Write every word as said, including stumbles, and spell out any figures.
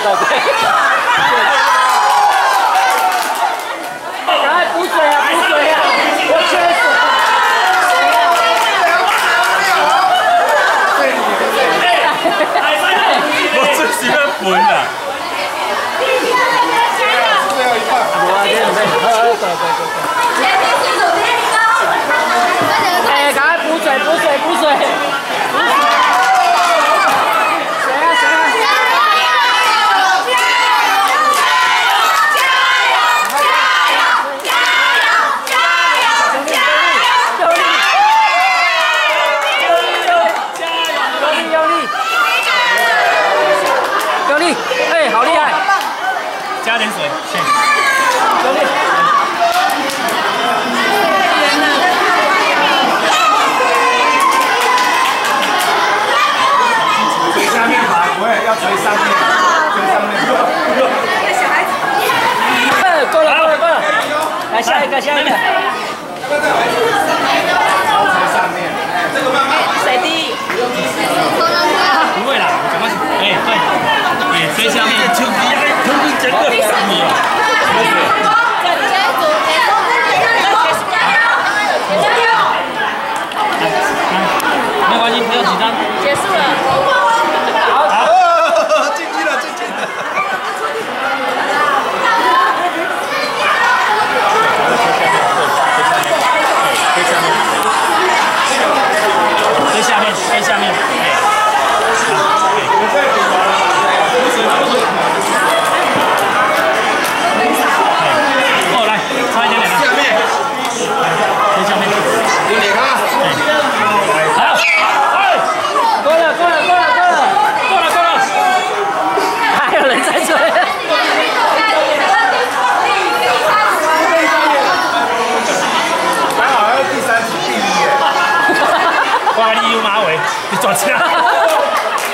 对对。赶快补水啊！补水啊！我缺水。 我最喜欢滚了。 最后一半。 我这边，对对对对。 哎，赶快补水，补水，补水！补水！谁啊？谁啊？用力！用力！哎，好厉害！ 加点水，先。 用力！ 要捶上面，捶上面。小孩子。 够了，够了，够了。来下一个，下一个。 要捶上面，这个慢慢。 水滴。 不会啦，赶快。哎，对，哎，吹下面就厉害，他们真的你。没关系，不要紧张。 结束了。 在下面，在下面，哎，哦，来，差一点点，下面，在下面，有脸啊！好，哎， 够了，够了，够了，够了， 够了，够了， 还有人在追。 还好，第三集第一耶。 哇，你有马尾，你抓起来。